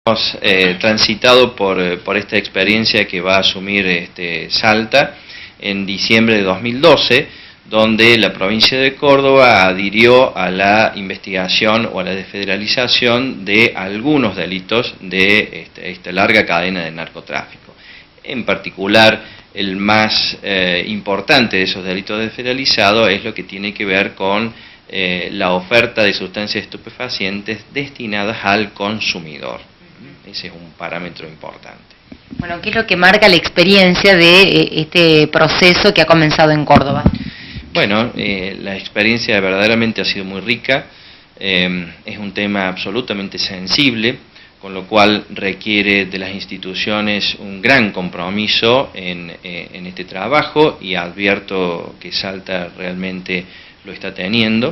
Hemos transitado por esta experiencia que va a asumir Salta en diciembre de 2012, donde la provincia de Córdoba adhirió a la investigación o a la desfederalización de algunos delitos de esta larga cadena de narcotráfico. En particular, el más importante de esos delitos desfederalizados es lo que tiene que ver con la oferta de sustancias estupefacientes destinadas al consumidor. Ese es un parámetro importante. Bueno, ¿qué es lo que marca la experiencia de este proceso que ha comenzado en Córdoba? Bueno, la experiencia verdaderamente ha sido muy rica, es un tema absolutamente sensible, con lo cual requiere de las instituciones un gran compromiso en este trabajo, y advierto que Salta realmente lo está teniendo.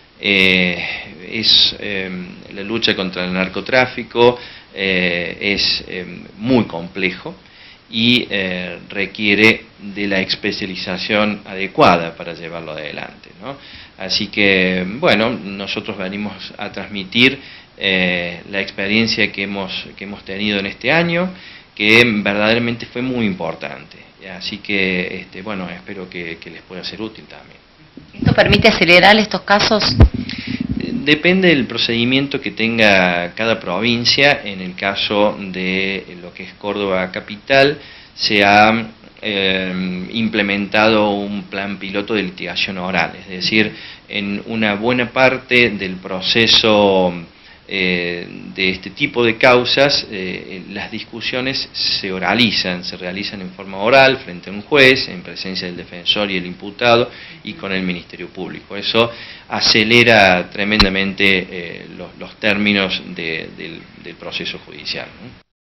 La lucha contra el narcotráfico es muy complejo y requiere de la especialización adecuada para llevarlo adelante, ¿no? Así que, bueno, nosotros venimos a transmitir la experiencia que hemos tenido en este año, que verdaderamente fue muy importante. Así que, bueno, espero que les pueda ser útil también. ¿Esto permite acelerar estos casos? Depende del procedimiento que tenga cada provincia. En el caso de lo que es Córdoba Capital, se ha implementado un plan piloto de litigación oral, es decir, en una buena parte del proceso de este tipo de causas, las discusiones se realizan en forma oral frente a un juez, en presencia del defensor y el imputado, y con el Ministerio Público. Eso acelera tremendamente los términos del proceso judicial, ¿no?